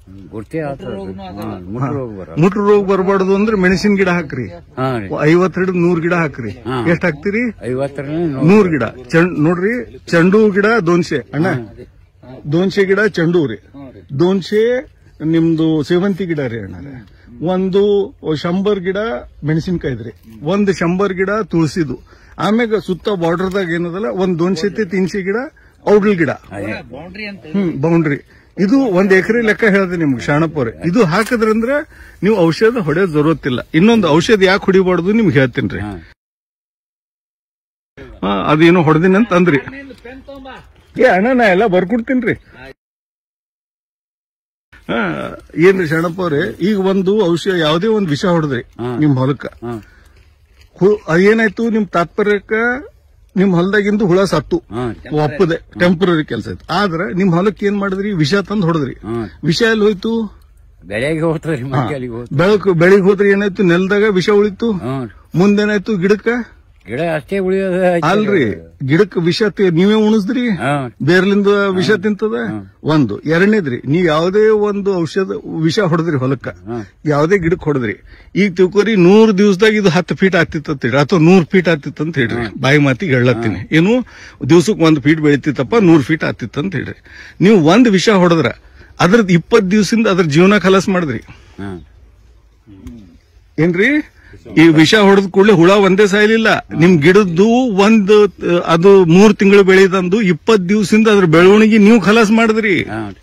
ಮುಟ್ರ ರೋಗ ಬರಬಾರ್ದು ಅಂದ್ರೆ ಮೆಣಸಿನ ಗಿಡ ಹಾಕ್ರಿ. ಐವತ್ ಹಿಡಿದು ನೂರ್ ಗಿಡ ಹಾಕ್ರಿ. ಎಷ್ಟ್ ಹಾಕ್ತಿರಿ? ನೂರ್ ಗಿಡ. ನೋಡ್ರಿ, ಚೆಂಡು ಗಿಡ ದೋನ್ಶೆ ಅಣ್ಣ, ದೋನ್ಶೆ ಗಿಡ ಚೆಂಡು ರೀ. ದೋನ್ಶೆ ನಿಮ್ದು ಸೇವಂತಿ ಗಿಡ ರೀ ಅಣ್ಣ. ಒಂದು ಶಂಬರ್ ಗಿಡ ಮೆಣಸಿನ್ಕಾಯ್ದ್ರಿ, ಒಂದ್ ಶಂಬರ್ ಗಿಡ ತುಳಸಿದು. ಆಮ್ಯಾಗ ಸುತ್ತ ಬಾರ್ಡರ್ದಾಗ ಏನದಲ್ಲ ಒಂದ್ ದೋನ್ಶೆ ತಿನ್ಸಿ ಗಿಡ ಔಡಲ್ ಗಿಡ. ಹ್ಮ್, ಬೌಂಡ್ರಿ. ಇದು ಒಂದ್ ಎಕರೆ ಲೆಕ್ಕ ಹೇಳ್ದೆ ನಿಮ್ಗೆ ಶಾಣಪ್ಪವ್ರೆ. ಇದು ಹಾಕಿದ್ರಂದ್ರ ನೀವು ಔಷಧ ಹೊಡೆಯೋದ್ ಜರೂರತ್ತಿಲ್ಲ. ಇನ್ನೊಂದು ಔಷಧ ಯಾಕೆ ಹೊಡಿಬಾರ್ದು ನಿಮ್ಗೆ ಹೇಳ್ತೀನಿ. ಅದೇನು ಹೊಡೆದಿನಿ ಅಂತ ಅಂದ್ರಿ. ಏ ಅಣ್ಣ, ನಾ ಎಲ್ಲ ಬರ್ಕೊಡ್ತೀನ್ರಿ. ಏನ್ರಿ ಶರಣಪ್ಪ ಅವ್ರೆ, ಈಗ ಒಂದು ಔಷಧ ಯಾವುದೇ ಒಂದು ವಿಷ ಹೊಡೆದ್ರಿ ನಿಮ್ ಹೊಲಕ್ಕ, ಅದೇನಾಯ್ತು ನಿಮ್ ತಾತ್ಪರ್ಯಕ್ಕ ನಿಮ್ ಹೊಲದಾಗಿಂದು ಹುಳ ಸತ್ತು ಒಪ್ಪದೆ ಟೆಂಪರರಿ ಕೆಲಸ ಇತ್ತು. ಆದ್ರೆ ನಿಮ್ ಹೊಲಕ್ಕೆ ಏನ್ ಮಾಡಿದ್ರಿ, ವಿಷ ತಂದು ಹೊಡೆದ್ರಿ. ವಿಷ ಎಲ್ಲಿ ಹೋಯ್ತು? ಬೆಳೆಗೆ ಹೋಗ್ತದ್ರಿ, ಬೆಳಕು ಬೆಳಿಗ್ಗೆ ಹೋದ್ರೆ ಏನಾಯ್ತು, ನೆಲದಾಗ ವಿಷ ಉಳಿತು. ಮುಂದೇನಾಯ್ತು, ಗಿಡಕ್ಕ ಗಿಡ ಅಷ್ಟೇ ಉಳಿಯೋದ ಅಲ್ರಿ, ಗಿಡಕ್ಕೆ ವಿಷ ನೀವೇ ಉಣಿಸ್ದ್ರಿ, ಬೇರ್ಲಿಂದ ವಿಷ ತಿಂತದ. ಒಂದು ಎರಡನೇದ್ರಿ, ನೀವ್ ಯಾವುದೇ ಒಂದು ಔಷಧ ವಿಷ ಹೊಡೆದ್ರಿ ಹೊಲಕ್ಕ, ಯಾವುದೇ ಗಿಡಕ್ಕೆ ಹೊಡೆದ್ರಿ. ಈಗ ತಿಳ್ಕೊರಿ, ನೂರ್ ದಿವಸದಾಗ ಇದು ಹತ್ತು ಫೀಟ್ ಆಗ್ತಿತ್ತ ಹೇಳ್ರಿ, ಅಥವಾ ನೂರ್ ಫೀಟ್ ಆಗ್ತಿತ್ತ ಅಂತ ಹೇಳ್ರಿ. ಬಾಯಿ ಮಾತಿಗೆ ಹೇಳತ್ತೀನಿ, ಏನು ದಿವ್ಸಕ್ಕೆ ಒಂದ್ ಫೀಟ್ ಬೆಳಿತಿತ್ತಪ್ಪ, ನೂರ್ ಫೀಟ್ ಆಗ್ತಿತ್ತ ಅಂತ ಹೇಳ್ರಿ. ನೀವು ಒಂದ್ ವಿಷ ಹೊಡೆದ್ರ ಅದ್ರದ್ ಇಪ್ಪತ್ ದಿವಸದಿಂದ ಅದ್ರ ಜೀವನ ಖಲಾಸ್ ಮಾಡಿದ್ರಿ. ಏನ್ರಿ, ಈ ವಿಷ ಹೊಡೆದ ಕೂಡಲೇ ಹುಳ ಒಂದೇ ಸಾಯಲಿಲ್ಲ. ನಿಮ್ ಗಿಡದ್ದು ಒಂದು ಅದು ಮೂರ್ ತಿಂಗಳು ಬೆಳೆದಂದು ಇಪ್ಪತ್ ದಿವಸದಿಂದ ಅದ್ರ ಬೆಳವಣಿಗೆ ನೀವು ಖಲಾಸ್ ಮಾಡಿದ್ರಿ.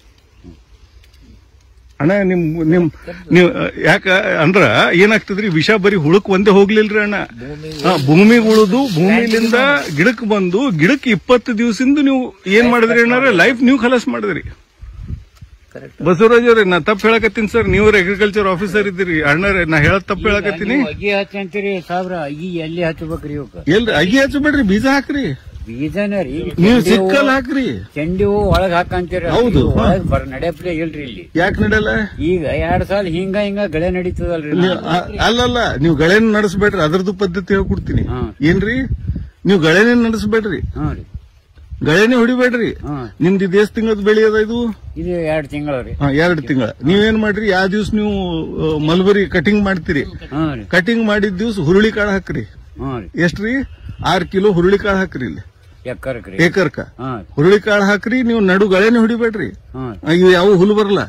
ಅಣ್ಣ ನಿಮ್ ನಿಮ್ ನೀವ್ ಯಾಕ ಅಂದ್ರ ಏನಾಗ್ತದ್ರಿ, ವಿಷ ಬರೀ ಹುಳಕ್ ಒಂದೇ ಹೋಗ್ಲಿಲ್ರಿ ಅಣ್ಣ, ಭೂಮಿಗೆ ಉಳಿದು ಭೂಮಿಲಿಂದ ಗಿಡಕ್ ಬಂದು ಗಿಡಕ್ಕೆ ಇಪ್ಪತ್ತು ದಿವಸದಿಂದ ನೀವು ಏನ್ ಮಾಡಿದ್ರಿ ಅಣ್ಣ, ಲೈಫ್ ನೀವು ಖಲಾಸ್ ಮಾಡಿದ್ರಿ. ಬಸವರಾಜ್ ಅವ್ರೆ, ನಾ ತಪ್ಪು ಹೇಳಕತ್ತೀನಿ ಸರ್, ನೀವ್ರ ಅಗ್ರಿಕಲ್ಚರ್ ಆಫೀಸರ್ ಇದ್ದೀರಿ. ಅಣ್ಣರೇ, ನಾ ಹೇಳದ್ ತಪ್ಪು ಹೇಳಕತ್ತೀನಿ. ಅಗಿ ಹಚ್ಚ ಅಂತೀರಿ ಸಾವಿರ, ಅಗಿ ಎಲ್ಲಿ ಹಚ್ಚಬೇಕ್ರಿ? ಎಲ್ರಿ ಅಗಿ ಹಚ್ಚಬೇಡ್ರಿ, ಬೀಜ ಹಾಕ್ರಿ. ಬೀಜನ ರೀ, ನೀವು ಸಿಕ್ಕಲ್ ಹಾಕ್ರಿ. ಚೆಂಡಿ ಹೂ ಒಳಗ್ ಹಾಕಂತೀರಿ. ಹೌದು, ಒಳಗ್ ಬರ್ ನಡೆಯಪ್ಲೆ ಇಲ್ರಿ ಇಲ್ಲಿ. ಯಾಕೆ ನಡೆಯಲ್ಲ? ಈಗ ಎರಡ್ ಸಾಲ ಹಿಂಗ ಹಿಂಗ ಗಳೆ ನಡೀತದಲ್ರಿ. ಅಲ್ಲಲ್ಲ, ನೀವು ಗಳೆನ ನಡೆಸಬೇಡ್ರಿ, ಅದ್ರದ್ದು ಪದ್ಧತಿ ಹೇಳ್ಕೊಡ್ತೀನಿ. ಏನ್ರಿ, ನೀವು ಗಳೆನೇ ನಡೆಸಬೇಡ್ರಿ, ಗಳೆನೆ ಹೊಡಿಬೇಡ್ರಿ. ನಿಮ್ದು ಇದು ಎಷ್ಟು ತಿಂಗಳದ ಬೆಳೆ ಅದ? ಇದು ಇದು ಎರಡು ತಿಂಗಳ ರೀ. ಎರಡು ತಿಂಗಳ. ನೀವೇನ್ ಮಾಡ್ರಿ, ಯಾವ ದಿವ್ಸ ನೀವು ಮಲ್ಬರಿ ಕಟಿಂಗ್ ಮಾಡ್ತೀರಿ, ಕಟಿಂಗ್ ಮಾಡಿದ ದಿವ್ಸ ಹುರುಳಿ ಕಾಳು ಹಾಕ್ರಿ. ಎಷ್ಟ್ರಿ? ಆರ್ ಕಿಲೋ ಹುರುಳಿ ಕಾಳು ಹಾಕ್ರಿ. ಇಲ್ಲಿ ಏಕರ್ಕ ಹುರುಳಿ ಕಾಳು ಹಾಕ್ರಿ. ನೀವು ನಡು ಗಳೆನೆ ಹೊಡಿಬೇಡ್ರಿ, ಇವು ಯಾವ ಹುಲ್ಲು ಬರಲ್ಲ,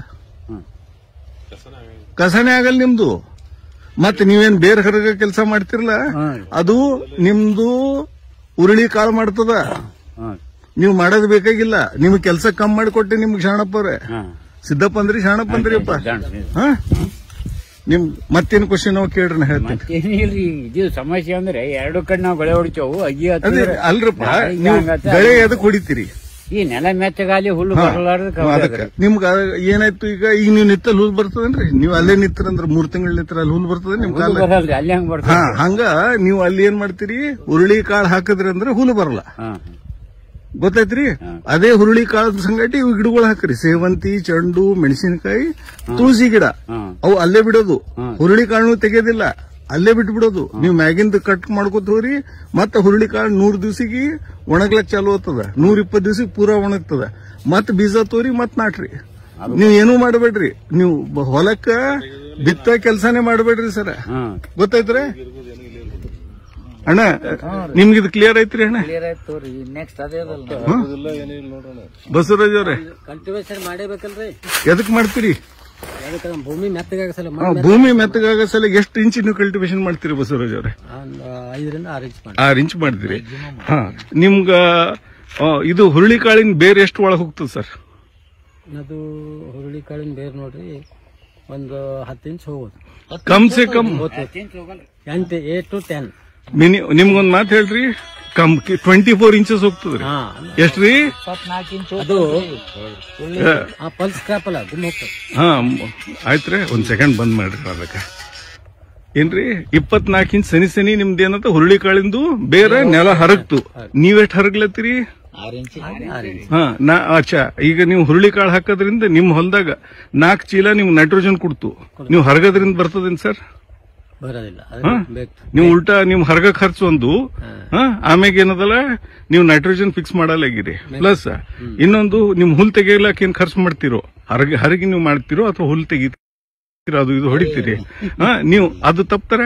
ಕಸನೇ ಆಗಲ್ಲ ನಿಮ್ದು. ಮತ್ ನೀವೇನ್ ಬೇರೆ ಹೊರಗ ಕೆಲಸ ಮಾಡ್ತಿರಲ್ಲ, ಅದು ನಿಮ್ದು ಹುರುಳಿ ಕಾಳು ಮಾಡ್ತದ. ನೀವು ಮಾಡೋದ್ ಬೇಕಾಗಿಲ್ಲ, ನಿಮ್ಗೆ ಕೆಲಸ ಕಮ್ಮಿ ಮಾಡಿಕೊಟ್ಟೆ ನಿಮ್ಗೆ ಶಾಣಪ್ಪ ಅವ್ರೆ. ಸಿದ್ದಪ್ಪ ಅಂದ್ರಿ, ಶಾಣಪ್ಪ ಅಂದ್ರಿ ಅಪ್ಪ. ಹಾ, ನಿಮ್ ಮತ್ತೇನ್ ಕ್ವಶನ್ ನಾವು ಕೇಳ್ರಿ, ನಾ ಹೇಳ್ತೀನಿ. ಏನಿಲ್ರಿ, ಇದು ಸಮಸ್ಯೆ ಅಂದ್ರೆ ಎರಡು ಕಡೆ ನಾವು ಗಳೆ ಹೊಡಿತೇವು. ಅಗಿ ಅಲ್ರಪ್ಪ, ನೀವು ಗಳೆ ಎದಕ್ ಹೊಡಿತೀರಿ? ಈ ನೆಲ ಮೆತ್ತಗಾಲಿ ಹುಲ್ಲು ಬರಲಾರ್ದ ನಿಮ್ಗ ಏನಾಯ್ತು, ಈಗ ಈಗ ನೀವು ನಿತ್ತಲ್ ಹುಲ್ ಬರ್ತದನ್ರಿ, ನೀವು ಅಲ್ಲೇ ನಿತ್ತರಂದ್ರ ಮೂರ್ ತಿಂಗಳ ನಿತ್ರ ಅಲ್ಲಿ ಹುಲ್ ಬರ್ತದ ನಿಮ್ ಕಾಲ. ಅಲ್ಲಿ ಹಂಗ ಬರ್ತದ. ಹಂಗ ನೀವು ಅಲ್ಲಿ ಏನ್ ಮಾಡ್ತೀರಿ, ಹುರುಳಿ ಕಾಳು ಹಾಕಿದ್ರಿ ಅಂದ್ರೆ ಹುಲ್ಲು ಬರಲ್ಲ, ಗೊತ್ತಾಯ್ತ್ರಿ? ಅದೇ ಹುರುಳಿ ಕಾಳದ ಸಂಗಟಿ ಇವು ಗಿಡಗಳು ಹಾಕ್ರಿ. ಸೇವಂತಿ, ಚೆಂಡು, ಮೆಣಸಿನಕಾಯಿ, ತುಳಸಿ ಗಿಡ, ಅವು ಅಲ್ಲೇ ಬಿಡೋದು. ಹುರುಳಿ ಕಾಳು ತೆಗೆಯೋದಿಲ್ಲ, ಅಲ್ಲೇ ಬಿಟ್ಟು ಬಿಡೋದು. ನೀವು ಮ್ಯಾಗಿಂದ ಕಟ್ ಮಾಡ್ಕೋತ ಹೋಗ್ರಿ, ಮತ್ತ ಹುರುಳಿ ಕಾಳು ನೂರ್ ದಿವ್ಸಿಗೆ ಒಣಗ್ಲಕ್ ಚಾಲು ಆಗ್ತದ, ನೂರ್ ಇಪ್ಪತ್ ದಿವ್ಸಕ್ಕೆ ಪೂರಾ ಒಣಗ್ತದ. ಮತ್ ಬೀಜ ತೋರಿ ಮತ್ ನಾಟ್ರಿ. ನೀವ್ ಏನೂ ಮಾಡಬೇಡ್ರಿ, ನೀವು ಹೊಲಕ್ಕ ಬಿತ್ತ ಕೆಲಸನೇ ಮಾಡಬೇಡ್ರಿ ಸರ, ಗೊತ್ತಾಯ್ತ್ರಿ ಅಣ್ಣ? ನಿಮ್ಗೆ ಇದು ಕ್ಲಿಯರ್ ಐತ್ರಿ ಅಣ್ಣ? ನೆಕ್ಸ್ಟ್ ಬಸವರಾಜ್ ಅವ್ರೆ, ಕಲ್ಟಿವೇಶನ್ ಮಾಡೇಬೇಕಲ್ರಿ? ಎದಕ್ ಮಾಡ್ತೀರಿ? ಭೂಮಿ ಮೆತ್ತಗಾಗಸಲ ಭೂಮಿ ಮೆತ್ತಗಾಗಸಲ ಎಷ್ಟು ಇಂಚ್ ನೀವು ಕಲ್ಟಿವೇಶನ್ ಮಾಡ್ತೀರಿ ಬಸವರಾಜ್ ಅವ್ರೆ? ಐದರಿಂದ ಆರು ಇಂಚ್ ಆರು ಇಂಚ್ ಮಾಡ್ತೀರಿ. ಹಾ, ನಿಮ್ಗ ಇದು ಹುರುಳಿ ಕಾಳಿನ ಬೇರೆ ಎಷ್ಟು ಒಳಗೆ ಹೋಗ್ತದೆ ಸರ್? ಅದು ಹುರುಳಿ ಕಾಳಿನ ಬೇರೆ ನೋಡ್ರಿ ಒಂದು ಹತ್ತು ಇಂಚ್ ಹೋಗೋದು, ಕಮ್ ಸೆ ಕಮ್ ಎಂಟು ಏಟ್ ಟು ಟೆನ್. ಮಿನಿ ನಿಮ್ಗೊಂದ್ ಮಾತು ಹೇಳ್ರಿ, ಕಮ್ ಟ್ವೆಂಟಿ ಫೋರ್ ಇಂಚಸ್ ಹೋಗ್ತದ್ರಿ. ಎಷ್ಟ್ರಿ? ಅದು ಪಲ್ಸ್ ಕ್ರಾಪ್ ಅಲ್ಲ, ಗುಮ್ ಹೋಗ್ತದೆ. ಹಾ, ಆಯ್ತ್ರಿ, ಒಂದ್ ಸೆಕೆಂಡ್ ಬಂದ್ ಮಾಡ್ರಿ. ಅದಕ್ಕೆ ಏನ್ರಿ, ಇಪ್ಪತ್ನಾಲ್ಕು ಇಂಚ್ ಸನಿ ಸನಿ ನಿಮ್ದು ಏನಂತ ಹುರುಳಿ ಕಾಳಿಂದು ಬೇರೆ ನೆಲ ಹರಗ್ತು. ನೀವೆಷ್ಟ್ ಹರಗ್ಲತ್ತೀರಿ? ಹಾ, ನಾ ಅಚ್ಚಾ. ಈಗ ನೀವು ಹುರುಳಿ ಕಾಳು ಹಾಕೋದ್ರಿಂದ ನಿಮ್ ಹೊಲದಾಗ ನಾಲ್ಕು ಚೀಲ ನಿಮ್ಗೆ ನೈಟ್ರೋಜನ್ ಕೊಡ್ತು. ನೀವು ಹರಗೋದ್ರಿಂದ ಬರ್ತದೇನ್ ಸರ್? ಬರೋದಿಲ್ಲ. ನೀವು ಉಲ್ಟಾ ನಿಮ್ ಹರಗ ಖರ್ಚು ಒಂದು, ಆಮ್ಯಾಗ ಏನದಲ್ಲ ನೀವು ನೈಟ್ರೋಜನ್ ಫಿಕ್ಸ್ ಮಾಡಲಾಗಿರಿ. ಪ್ಲಸ್ ಇನ್ನೊಂದು, ನಿಮ್ ಹುಲ್ ತೆಗಿಯಲಾಕ ಏನ್ ಖರ್ಚು ಮಾಡ್ತಿರೋ, ಹರಗಿ ಹರಗಿ ನೀವು ಮಾಡ್ತಿರೋ ಅಥವಾ ಹುಲ್ ತೆಗಿತೀರೋ, ಅದು ಇದು ಹೊಡಿತೀರಿ. ಹಾ, ನೀವು ಅದು ತಪ್ತಾರೆ,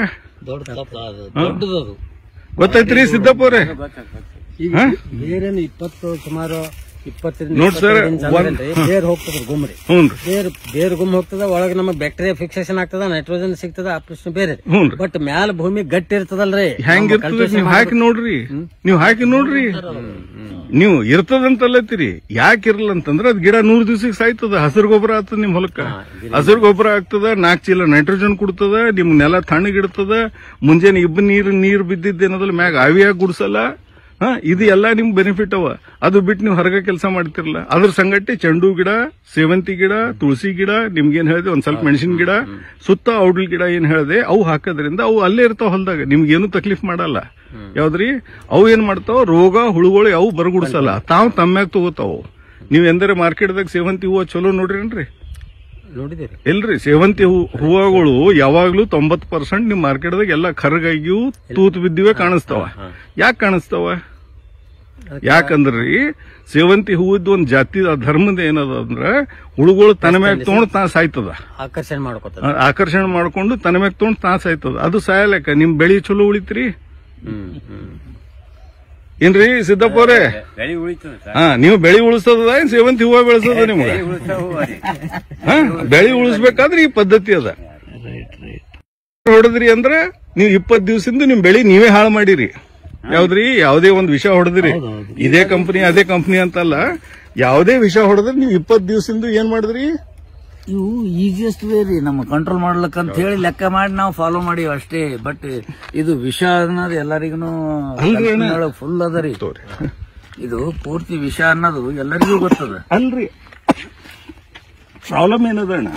ಗೊತ್ತಾಯ್ತ್ರಿ ಸಿದ್ದಪ್ಪ ಅವ್ರೆ? ಬೇರೇನು ಇಪ್ಪತ್ತು ಸುಮಾರು ಇಪ್ಪತ್ತರಿಂದ ನೋಡ್ ಸರ್, ಬೇರ್ ಹೋಗ್ತದ ಗುಮ್ರಿ. ಬೇರ್ ಬೇರ್ ಗುಮ್ ಹೋಗ್ತದ, ಒಳಗೆ ನಮಗ್ ಬ್ಯಾಕ್ಟೀರಿಯಾ ಫಿಕ್ಸೇಷನ್ ಆಗ್ತದ, ನೈಟ್ರೋಜನ್ ಸಿಗ್ತದ, ಆಪರೇಷನ್ ಬೇರೆ. ಬಟ್ ಮ್ಯಾಲ ಭೂಮಿ ಗಟ್ಟಿ ಇರ್ತದಲ್ರಿ, ಹೆಂಗಿರ್ತದ ನೀವು ಹಾಕಿ ನೋಡ್ರಿ, ನೀವು ಹಾಕಿ ನೋಡ್ರಿ. ನೀವು ಇರ್ತದಂತಲ್ಲತ್ತೀರಿ, ಯಾಕೆ ಇರಲ್ಲ ಅಂತಂದ್ರೆ ಅದ್ ಗಿಡ ನೂರ್ ದಿವ್ಸಕ್ಕೆ ಸಾಯ್ತದ. ಹಸಿರು ಗೊಬ್ಬರ ಆಗ್ತದ ನಿಮ್ ಹೊಲಕ್ಕ, ಹಸಿರು ಗೊಬ್ಬರ ಆಗ್ತದ, ನಾಲ್ಕು ಚೀಲ ನೈಟ್ರೋಜನ್ ಕೊಡ್ತದ, ನಿಮ್ ನೆಲ ತಣ್ಣಗಿಡ್ತದ. ಮುಂಜಾನೆ ಇಬ್ಬ ನೀರು ನೀರ್ ಬಿದ್ದಿದ್ದೇನದಲ್ಲ ಮ್ಯಾಗ ಆವಿಯಾಗಿ ಗುಡ್ಸಲ್ಲ, ಹಾ ಇದು ಎಲ್ಲಾ ನಿಮ್ ಬೆನಿಫಿಟ್ ಅವ. ಅದು ಬಿಟ್ಟು ನೀವು ಹೊರಗೆ ಕೆಲಸ ಮಾಡ್ತಿರಲ್ಲ, ಅದ್ರ ಸಂಗತಿ ಚೆಂಡು ಗಿಡ, ಸೇವಂತಿ ಗಿಡ, ತುಳಸಿ ಗಿಡ, ನಿಮ್ಗೇನ್ ಹೇಳಿದೆ ಒಂದ್ ಸ್ವಲ್ಪ ಮೆಣಸಿನ ಗಿಡ, ಸುತ್ತ ಔಡ್ಲ್ ಗಿಡ ಏನ್ ಹೇಳಿದೆ ಅವು ಹಾಕೋದ್ರಿಂದ ಅವು ಅಲ್ಲೇ ಇರ್ತಾವ ಹೊಲದಾಗ, ನಿಮ್ಗೇನು ತಕ್ಲೀಫ್ ಮಾಡಲ್ಲ. ಯಾವ್ದ್ರಿ ಅವು ಏನ್ ಮಾಡ್ತಾವ, ರೋಗ ಹುಳುಗಳು ಯಾವ ಬರಗುಡ್ಸಲ್ಲ, ತಾವ್ ತಮ್ಮ್ಯಾಗ ತಗೋತಾವ. ನೀವ್ ಎಂದರೆ ಮಾರ್ಕೆಟ್ದಾಗ ಸೇವಂತಿ ಹೂವ ಚಲೋ ನೋಡ್ರಿನ್ರಿ? ನೋಡಿದಿರಿ ಇಲ್ರಿ, ಸೇವಂತಿ ಹೂ ಹೂವಗಳು ಯಾವಾಗ್ಲೂ ತೊಂಬತ್ ಪರ್ಸೆಂಟ್ ನಿಮ್ ಮಾರ್ಕೆಟ್ದಾಗ ಎಲ್ಲ ಕರ್ಗಾಗಿಯೂ ತೂತು ಬಿದ್ದಿವೆ ಕಾಣಿಸ್ತಾವ. ಯಾಕೆ ಕಾಣಿಸ್ತಾವ? ಯಾಕಂದ್ರಿ ಸೇವಂತಿ ಹೂವದ್ದು ಒಂದ್ ಜಾತಿ ಧರ್ಮದ ಏನದ ಅಂದ್ರ ಹುಳುಗಳು ತನ ಮ್ಯಾಗ ತಗೊಂಡ್ ತಾ ಸಾಯ್ತದ, ಆಕರ್ಷಣೆ ಮಾಡ್ಕೊತ ಆಕರ್ಷಣೆ ಮಾಡ್ಕೊಂಡು ತನ ಮ್ಯಾಗ ತಗೊಂಡ್ ತಾ ಸಾಯ್ತದ. ಅದು ಸಾಯಲಕ್ಕ ನಿಮ್ ಬೆಳಿ ಚಲೋ ಉಳಿತ್ರಿ ಏನ್ರಿ ಸಿದ್ದಪ್ಪ ಅವ್ರೆ? ಬೆಳಿ ಉಳಿತದ ಸರ್. ಹಾ, ನೀವು ಬೆಳಿ ಉಳಿಸೋದ ಏನ್ ಸೇವಂತಿ ಹೂವ ಬೆಳೆಸೋದ ನಿಮ್ಗೆ? ಹಾ, ಬೆಳಿ ಉಳಿಸ್ಬೇಕಾದ್ರೆ ಈ ಪದ್ಧತಿ ಅದ. ಹೊಡೆದ್ರಿ ಅಂದ್ರ ನೀವು ಇಪ್ಪತ್ ದಿವಸದಿಂದ ನಿಮ್ ಬೆಳಿ ನೀವೇ ಹಾಳು ಮಾಡಿರಿ. ಯಾವ್ದ್ರಿ, ಯಾವುದೇ ಒಂದ್ ವಿಷ ಹೊಡೆದ್ರಿ, ಇದೇ ಕಂಪನಿ ಅದೇ ಕಂಪನಿ ಅಂತಲ್ಲ, ಯಾವುದೇ ವಿಷ ಹೊಡೆದ್ರೆ ನೀವು ಇಪ್ಪತ್ ದಿವಸದಿಂದ ಏನ್ ಮಾಡಿದ್ರಿ? ಇವು ಈಸಿಯೆಸ್ಟ್ ವೇ ರೀ ನಮ್ಮ ಕಂಟ್ರೋಲ್ ಮಾಡ್ಲಿಕ್ಕೆ ಅಂತ ಹೇಳಿ ಲೆಕ್ಕ ಮಾಡಿ ನಾವು ಫಾಲೋ ಮಾಡಿವಿ ಅಷ್ಟೇ. ಬಟ್ ಇದು ವಿಷ ಅನ್ನೋದು ಎಲ್ಲರಿಗೂ ಫುಲ್ ಅದ ರೀ. ಇದು ಪೂರ್ತಿ ವಿಷ ಅನ್ನೋದು ಎಲ್ಲರಿಗೂ ಗೊತ್ತದ ಅಲ್ರಿ. ಪ್ರಾಬ್ಲಮ್ ಏನದಣ್ಣ,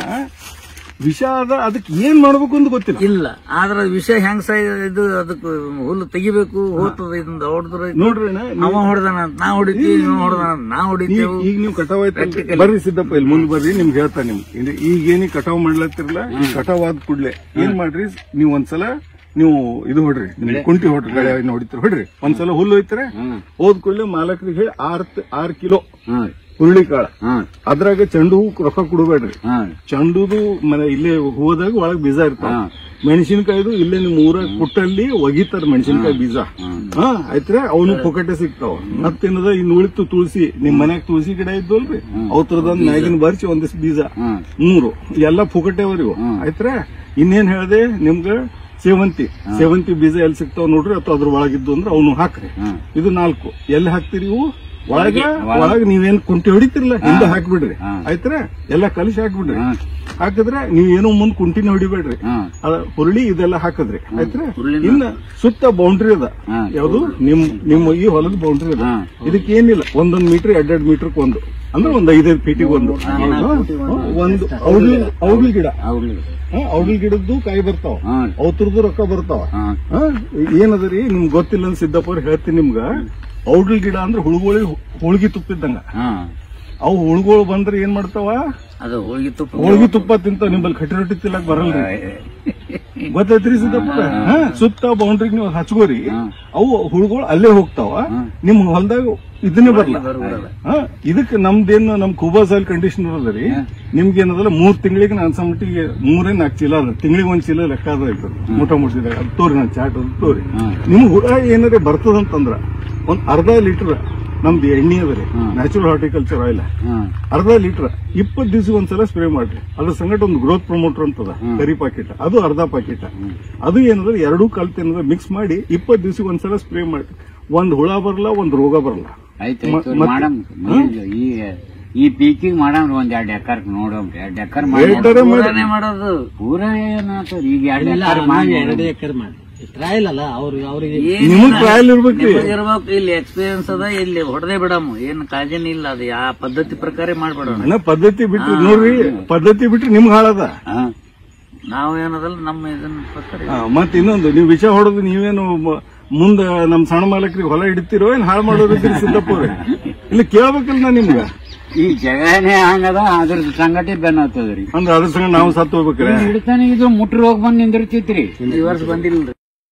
ವಿಷ ಅದ, ಅದಕ್ಕೆ ಏನ್ ಮಾಡ್ಬೇಕು ಅಂತ ಗೊತ್ತಿಲ್ಲ. ಇಲ್ಲ ಆದ್ರ ವಿಷ ಹೆಂಗ್ ಸೈ ಇದು ಅದಕ್ಕೆ ಹುಲ್ಲು ತೆಗಿಬೇಕು, ಹೋಗ್ತದ ಇದನ್ನ ಹೊಡೆದ್ರೆ ನೋಡ್ರಿ ಅವ ಹೊಡೆದಾನ ನಾ ಹೊಡಿತೀವಿ, ನೀವು ಹೊಡೆದಾನ ನಾ ಹೊಡಿತೀವಿ. ಈಗ ನೀವು ಕಟಾವ್ ಆಯ್ತು ಬರ್ರಿ ಸಿದ್ದಪ್ಪ, ಇಲ್ಲಿ ಮುಂದೆ ಬರ್ರಿ, ನಿಮ್ಗೆ ಹೇಳ್ತಾ ನಿಮ್ಗೆ ಈಗ ಏನಿ ಕಟಾವ್ ಮಾಡ್ಲತ್ತಿರಲ್ಲ, ಈ ಕಟಾವ್ ಆದ ಕೂಡ್ಲೆ ಏನ್ ಮಾಡ್ರಿ, ನೀವು ಒಂದ್ಸಲ ನೀವು ಇದು ಹೊಡ್ರಿ, ನಿಮ್ಗೆ ಕುಂಟಿ ಹೊಡ್ರಿ, ಗಳೆ ಹೊಡಿತೀರಿ ಹೊಡ್ರಿ, ಒಂದ್ಸಲ ಹುಲ್ಲು ಹೋಯ್ತಾರೆ, ಹೋದ್ ಕೂಡಲೇ ಮಾಲಕರಿಗೆ ಹೇಳಿ ಆರ್ ಆರ್ ಕಿಲೋ ಹುರುಳಿ ಕಾಳ, ಅದ್ರಾಗ ಚೆಂಡು ಹೂ ರೊಕ್ಕ ಕೊಡಬೇಡ್ರಿ. ಚೆಂಡುದು ಮನೆ ಇಲ್ಲೇ ಹೂವದಾಗ ಒಳಗ್ ಬೀಜ ಇರ್ತಾವ. ಮೆಣಸಿನಕಾಯ್ದು ಇಲ್ಲೇ ನಿಮ್ ಊರಾಗ ಪುಟ್ಟಲ್ಲಿ ಒಗಿತಾರ ಮೆಣಸಿನಕಾಯಿ ಬೀಜ. ಹಾ ಆಯ್ತ್ರೆ, ಅವನು ಪೊಕಟೆ ಸಿಗ್ತಾವ. ಮತ್ತೇನದ ಇನ್ನು ಉಳಿತು ತುಳಸಿ, ನಿಮ್ ಮನ್ಯಾಗ ತುಳಸಿ ಗಿಡ ಇದ್ದಲ್ರಿ, ಅವತ್ರದೊಂದ್ ಮ್ಯಾಗಿನ ಬರ್ಚಿ ಒಂದಿಷ್ಟು ಬೀಜ ಮೂರು ಎಲ್ಲ ಪುಕಟೆ ಅವರಿವು. ಆಯ್ತ್ರೆ, ಇನ್ನೇನ್ ಹೇಳ್ದೆ ನಿಮ್ಗ ಸೇವಂತಿ ಸೇವಂತಿ ಬೀಜ ಎಲ್ಲಿ ಸಿಗ್ತಾವ ನೋಡ್ರಿ, ಅಥವಾ ಅದ್ರ ಒಳಗಿದ್ದು ಅಂದ್ರೆ ಅವನು ಹಾಕ್ರಿ. ಇದು ನಾಲ್ಕು ಎಲ್ಲಿ ಹಾಕ್ತಿರಿ ಇವು? ಒಳಗ ಒಳಗ ನೀವೇನ್ ಕುಂಟಿ ಹೊಡಿತಿರ್ಲ ಹಿಂದೆ ಹಾಕ್ಬಿಡ್ರಿ. ಆಯ್ತ್ರ, ಎಲ್ಲ ಕಲಿಸಿ ಹಾಕ್ಬಿಡ್ರಿ. ಹಾಕಿದ್ರೆ ನೀವೇನು ಮುಂದ್ ಕುಂಟಿನ ಹೊಡಿಬೇಡ್ರಿ, ಅದ ಹುರುಳಿ ಇದೆಲ್ಲ ಹಾಕದ್ರಿ. ಆಯ್ತ್ರ, ಇನ್ನ ಸುತ್ತ ಬೌಂಡ್ರಿ ಅದ, ಯಾವ್ದು ನಿಮ್ ನಿಮ್ಮ ಈ ಹೊಲದ ಬೌಂಡ್ರಿ ಅದ. ಇದಕ್ಕೆ ಏನಿಲ್ಲ, ಒಂದೊಂದ್ ಮೀಟರ್ ಎರಡೆರಡು ಮೀಟರ್ ಒಂದು, ಅಂದ್ರೆ ಒಂದ್ ಐದೈದು ಫೀಟಿಗೆ ಒಂದು ಒಂದು ಔಡ್ಲಿ ಔಡ್ಲಿ ಗಿಡ, ಔಡ್ಲಿ ಗಿಡದ್ದು ಕಾಯಿ ಬರ್ತಾವ, ಅವತ್ರದ್ದು ರೊಕ್ಕ ಬರ್ತಾವ. ಏನದರಿ ನಿಮ್ಗೆ ಗೊತ್ತಿಲ್ಲ ಅಂತ ಸಿದ್ದಪ್ಪ ಅವ್ರು ಹೇಳ್ತೀನಿ ನಿಮ್ಗ. ಔಡ್ಲಿ ಗಿಡ ಅಂದ್ರೆ ಹುಳುಗೋಳಿ ಹೋಳ್ಗಿ ತುಪ್ಪಿದ್ದಂಗ. ಅವು ಹುಳುಗಳು ಬಂದ್ರೆ ಏನ್ ಮಾಡ್ತಾವ, ಅದು ಹೋಳ್ಗಿ ತುಪ್ಪ ಹೋಳ್ಗಿ ತುಪ್ಪ ತಿಂತಾವ. ನಿಮ್ಮಲ್ಲಿ ಕಟ್ಟಿ ರೊಟ್ಟಿ ತಿನ್ನಕ್ ಬರಲ್ರಿ, ಗೊತ್ತೈತ್ರಿ ಸಿದ್ದಪ್ಪ? ಸುತ್ತ ಬೌಂಡ್ರಿಗೆ ನೀವು ಹಚ್ಕೋರಿ, ಅವು ಹುಳುಗಳು ಅಲ್ಲೇ ಹೋಗ್ತಾವ, ನಿಮ್ ಹೊಲದಾಗ ಇದನ್ನೇ ಬರಲ್ಲ. ಇದಕ್ಕೆ ನಮ್ದೇನು ನಮ್ ಕೂಬಾ ಸಾಯಿಲ್ ಕಂಡೀಷನರ್ ಅದ ರೀ, ನಿಮ್ಗೆ ಏನದಲ್ಲ ಮೂರ್ ತಿಂಗಳಿಗೆ ನಾನು ಸಮ್ಮಟ್ಟಿಗೆ ಮೂರೇ ನಾಲ್ಕು ಚೀಲ ಅದ, ತಿಂಗಳಿಗೆ ಒಂದ್ ಚೀಲ ಲೆಕ್ಕ ಅದ ಇರ್ತದೆ. ಮೂಟ ಮುಟ್ಟಿದಾಗ ಅದು ತೋರಿ, ನಾನು ಚಾಟ್ ಅದು ತೋರಿ. ನಿಮ್ ಹುಳ ಏನಾರ ಬರ್ತದಂತಂದ್ರ ಒಂದ್ ಅರ್ಧ ಲೀಟರ್ ನಮ್ದು ಎಣ್ಣೆ ಅದ ರೀ, ನ್ಯಾಚುರಲ್ ಹಾರ್ಟಿಕಲ್ಚರ್ ಆಯಿಲ್, ಅರ್ಧ ಲೀಟರ್ ಇಪ್ಪತ್ತು ದಿವಸ ಒಂದ್ಸಲ ಸ್ಪ್ರೇ ಮಾಡ್ರಿ. ಅದ್ರ ಸಂಗಟ ಒಂದು ಗ್ರೋತ್ ಪ್ರಮೋಟರ್ ಅಂತದ ಕರಿ ಪಾಕೆಟ್, ಅದು ಅರ್ಧ ಪಾಕೆಟ್. ಅದು ಏನಂದ್ರೆ ಎರಡೂ ಕಲ್ತ್ ಏನಾದ್ರೆ ಮಿಕ್ಸ್ ಮಾಡಿ ಇಪ್ಪತ್ತು ದಿವಸ ಒಂದ್ಸಲ ಸ್ಪ್ರೇ ಮಾಡ್ರಿ. ಒಂದ್ ಹುಳ ಬರಲ್ಲ, ಒಂದ್ ರೋಗ ಬರಲ್ಲ. ಈ ಪೀಕಿಗೆ ಮಾಡಮ್ರಿ ಒಂದ್ ಎರಡ್ ಎಕರ್ ನೋಡಮ್ರಿ, ಎರಡ್ ಎಕರ್ ಮಾಡೋದು ಪೂರ ಏನಾಗ್ತದ. ಈಗ ಎರಡ್ ಎಕರ್ ಮಾಡಿ ಎರಡು ಎಕರೆ ಮಾಡಿ ಟ್ರಯಲ್ ಅಲ್ಲ, ಅವ್ರಿಗೆ ಅವ್ರಿಗೆ ಟ್ರಯಲ್ ಇರ್ಬೇಕು, ಇರ್ಬೇಕು. ಇಲ್ಲಿ ಎಕ್ಸ್ಪೀರಿಯನ್ಸ್ ಅದ, ಇಲ್ಲಿ ಹೊಡೆದೇ ಬಿಡಮ್ಮ, ಏನ್ ಕಾಳಜಿನ ಇಲ್ಲ. ಅದು ಆ ಪದ್ಧತಿ ಪ್ರಕಾರ ಮಾಡ್ಬಿಡೋಣ. ಪದ್ಧತಿ ಬಿಟ್ರಿ ನೋಡ್ರಿ, ಪದ್ಧತಿ ಬಿಟ್ರಿ ನಿಮ್ಗೆ ಹಾಳದ. ನಾವ್ ಏನದಲ್ಲ ನಮ್ಮ ಇದನ್ನ ಪ್ರಕಾರ. ಮತ್ ಇನ್ನೊಂದು, ನೀವು ವಿಷ ಹೊಡೆದು ನೀವೇನು ಮುಂದ ನಮ್ ಸಣ್ಣ ಮಾಲಕರಿಗೆ ಹೊಲ ಹಿಡಿತಿರೋ ಏನ್ ಹಾಳು ಮಾಡೋದಿದ್ರಿ ಸಿದ್ದಪ್ಪ ಅವ್ರೆ? ಇಲ್ಲಿ ಕೇಳ್ಬೇಕಲ್ಲ ನಾ ನಿಮ್ಗ. ಈ ಜಗನೇ ಹಂಗದ, ಅದ್ರ ಸಂಗತಿ ಬೆನ್ನ ಹತ್ತದ್ರಿ. ಅಂದ್ರೆ ಅದ್ರ ಸಂಗ ನಾವು ಸತ್ತು ಹೋಗ್ಬೇಕ್ರಿ. ಹಿಡಿತಾನೆ ಇದು ಮುಟ್ರಿ ಹೋಗಿ ಬಂದ್ ನಿಂದಿರ್ತಿತ್ರಿ, ಈ ವರ್ಷ ಬಂದಿಲ್ರಿ.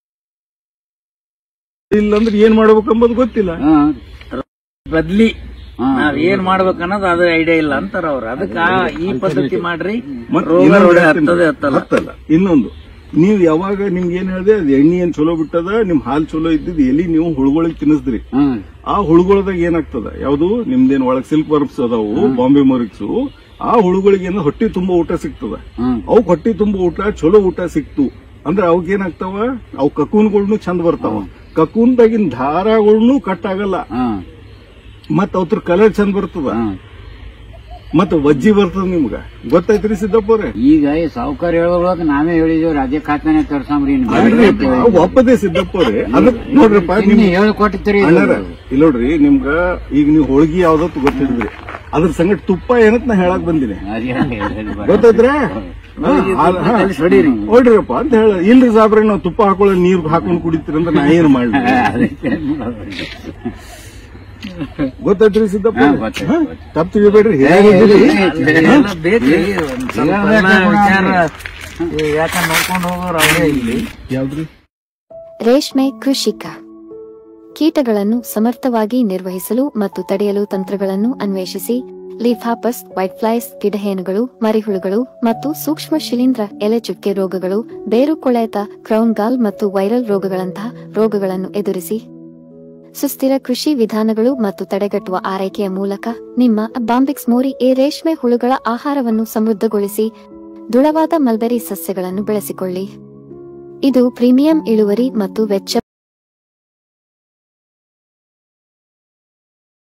ಇಲ್ಲಂದ್ರೆ ಏನ್ ಮಾಡ್ಬೇಕಂಬುದು ಗೊತ್ತಿಲ್ಲ. ಬದ್ಲಿ ನಾವ್ ಏನ್ ಮಾಡ್ಬೇಕು ಅನ್ನೋದು ಅದ್ರ ಐಡಿಯಾ ಇಲ್ಲ ಅಂತಾರ ಅವ್ರು. ಅದಕ್ಕ ಈ ಪದ್ಧತಿ ಮಾಡ್ರಿ, ಹತ್ತಲ್ಲ. ಇನ್ನೊಂದು, ನೀವ್ ಯಾವಾಗ ನಿಮ್ಗೆ ಏನ್ ಹೇಳಿದೆ, ಅದು ಎಣ್ಣೆ ಏನ್ ಚಲೋ ಬಿಟ್ಟದ, ನಿಮ್ ಹಾಲ್ ಚಲೋ ಇದ್ದಿದ್ ಎಲ್ಲಿ ನೀವು ಹುಳುಗಳಿಗೆ ತಿನ್ನಿಸಿದ್ರಿ, ಆ ಹುಳುಗಳದಾಗ ಏನಾಗ್ತದ, ಯಾವ್ದು ನಿಮ್ದೇನ್ ಒಳಗ್ ಸಿಲ್ಕ್ ವರ್ಮ್ಸ್ ಅದಾವು, ಬಾಂಬೆ ಮೊರಿಕ್ಸು, ಆ ಹುಳುಗಳಿಗೆ ಏನೋ ಹೊಟ್ಟಿ ತುಂಬಾ ಊಟ ಸಿಗ್ತದ. ಅವ್ ಹೊಟ್ಟಿ ತುಂಬಾ ಊಟ ಚಲೋ ಊಟ ಸಿಕ್ತು ಅಂದ್ರೆ ಅವಕ್ ಏನಾಗ್ತಾವ, ಅವ್ ಕಕೂನ್ಗಳ್ನು ಚಂದ ಬರ್ತಾವ. ಕಕೂನ್ದಾಗಿನ ದಾರಗಳ್ನು ಕಟ್ ಆಗಲ್ಲ, ಮತ್ ಅವ್ರ ಕಲರ್ ಚಂದ ಬರ್ತದ. ಮತ್ತ ವಜ್ಜಿ ಬರ್ತದ ನಿಮ್ಗ ಗೊತ್ತೈತ್ರಿ ಸಿದ್ದಪ್ಪ ಅವ್ರೆ. ಈಗ ಈ ಸಾವುಕಾರ ಹೇಳೋವಾಗ ನಾವೇ ಹೇಳಿದೇವ್ರಿ ಅದೇ ಖಾತಾನೆ ತರ್ಸಾಮ್ರಿ ಒಪ್ಪದೇ ಸಿದ್ದಪ್ಪ ಅವ್ರೆ. ಅದಕ್ ನೋಡ್ರಿಪ್ಪ ಹೇಳ್ಕೊಟ್ಟಿರಿ ಇಲ್ಲ ನೋಡ್ರಿ, ನಿಮ್ಗ ಈಗ ನೀವು ಹೋಳ್ಗಿ ಯಾವ್ದತ್ತು ಗೊತ್ತಿದ್ರಿ, ಅದ್ರ ಸಂಗಟ ತುಪ್ಪ ಏನತ್ ನಾ ಹೇಳಕ್ ಬಂದಿನಿ ಗೊತ್ತೈತ್ರಿ. ಹೊಡ್ರಿಪ್ಪ ಅಂತ ಹೇಳ. ಇಲ್ರಿ ಸಾಬ್ರೆ ನಾವ್ ತುಪ್ಪ ಹಾಕೊಳ್ಳೋ ನೀರ್ ಹಾಕೊಂಡ್ ಕುಡಿತೀರಿ ಅಂದ್ರೆ ನಾ ಏನ್ ಮಾಡ್ಲಿ ಗೊತ್ತೈತ್ರಿ ಸಿದ್ದಪ್ಪ. ತಪ್ಪು ತಿಳಿಬೇಡ್ರಿ. ಯಾಕಂದ್ರೆ ನೋಡ್ಕೊಂಡು ಹೋಗೋರು ಅವರೇ ಇಲ್ಲಿ. ಯಾವ್ದ್ರಿ? ರೇಷ್ಮೆ ಕೃಷಿಕ ಕೀಟಗಳನ್ನು ಸಮರ್ಥವಾಗಿ ನಿರ್ವಹಿಸಲು ಮತ್ತು ತಡೆಯಲು ತಂತ್ರಗಳನ್ನು ಅನ್ವೇಷಿಸಿ ಲೀಫ್ ಹಾಪರ್ಸ್, ವೈಟ್ ಫ್ಲೈಸ್, ಗಿಡಹೇನುಗಳು, ಮರಿಹುಳುಗಳು ಮತ್ತು ಸೂಕ್ಷ್ಮ ಶಿಲೀಂಧ್ರ ಎಲೆ ಚುಕ್ಕೆ ರೋಗಗಳು, ಬೇರು ಕೊಳೆತ, ಕ್ರೌನ್ ಗಾಲ್ ಮತ್ತು ವೈರಲ್ ರೋಗಗಳಂತಹ ರೋಗಗಳನ್ನು ಎದುರಿಸಿ ಸುಸ್ಥಿರ ಕೃಷಿ ವಿಧಾನಗಳು ಮತ್ತು ತಡೆಗಟ್ಟುವ ಆರೈಕೆಯ ಮೂಲಕ ನಿಮ್ಮ ಬಾಂಬಿಕ್ಸ್ ಮೋರಿ ಎ ರೇಷ್ಮೆ ಹುಳುಗಳ ಆಹಾರವನ್ನು ಸಮೃದ್ಧಗೊಳಿಸಿ ದೃಢವಾದ ಮಲ್ಬೆರಿ ಸಸ್ಯಗಳನ್ನು ಬೆಳೆಸಿಕೊಳ್ಳಿ. ಇದು ಪ್ರೀಮಿಯಂ ಇಳುವರಿ ಮತ್ತು ವೆಚ್ಚ